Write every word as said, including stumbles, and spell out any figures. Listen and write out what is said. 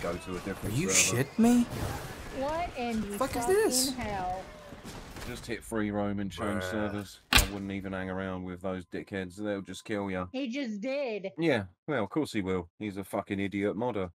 go to a different Are you server. shit me? What in the Fuck is fucking this? hell? Just hit free roam and change Bruh. servers. I wouldn't even hang around with those dickheads. They'll just kill you. He just did. Yeah, well, of course he will. He's a fucking idiot modder.